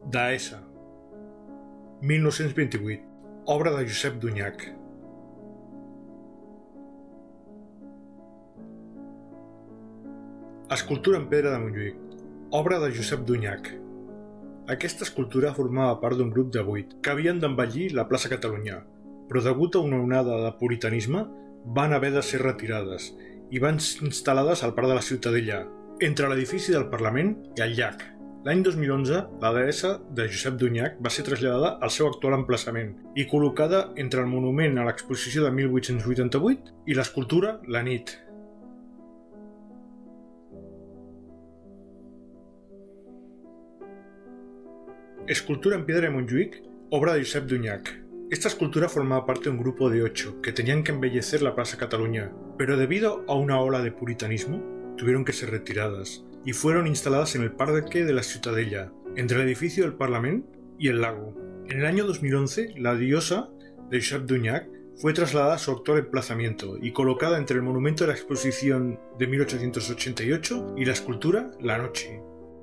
Deessa, 1928, obra de Josep Dunyac. Escultura en pedra de Montjuïc, obra de Josep Dunyac. Aquesta escultura formava part d'un grup de 8 que havien d'embellir la plaça Catalunya, però degut a una onada de puritanisme van haver de ser retirades i van ser instal·lades al parc de la Ciutadella, entre l'edifici del Parlament i el llac. L'any 2011, la deessa de Josep Dunyac va ser traslladada al seu actual emplaçament i col·locada entre el monument a l'exposició de 1888 i l'escultura La nit. Escultura en piedra de Montjuïc, obra de Josep Dunyac. Esta escultura formaba parte de un grupo de 8 que tenían que embellecer la Plaza Cataluña, pero debido a una ola de puritanismo, tuvieron que ser retiradas y fueron instaladas en el parque de la Ciutadella, entre el edificio del Parlamento y el lago. En el año 2011, la diosa de Josep Dunyac fue trasladada a su actual emplazamiento y colocada entre el monumento de la exposición de 1888 y la escultura La noche.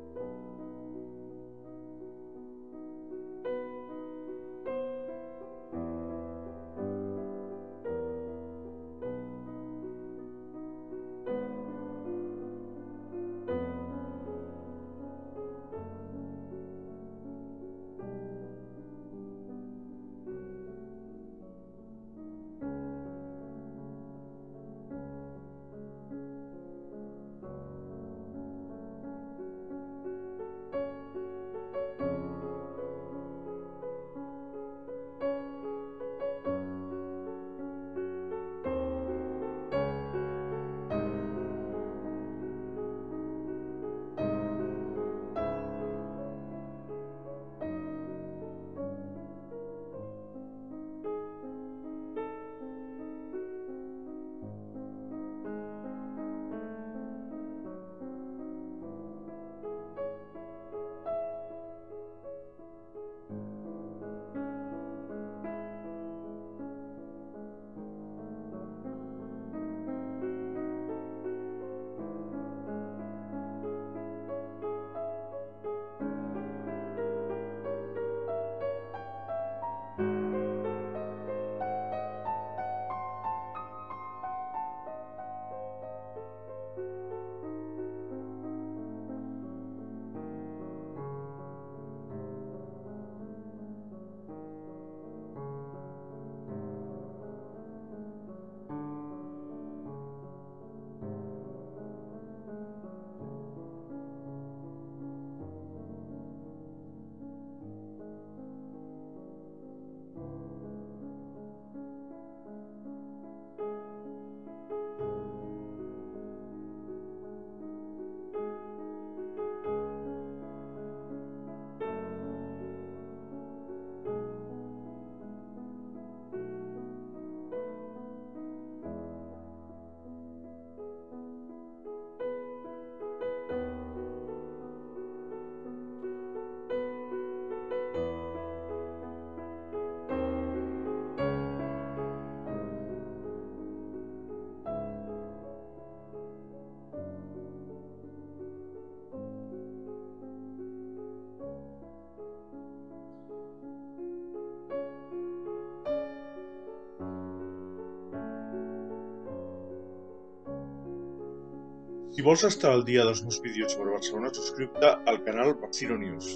Si vols estar al dia dels meus vídeos sobre Barcelona, subscriu-te al canal Barcino News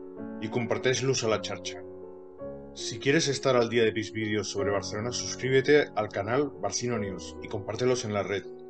y comparteix-los a la xarxa. Si quieres estar al día de mis vídeos sobre Barcelona, suscríbete al canal Barcino News y compártelos en la red.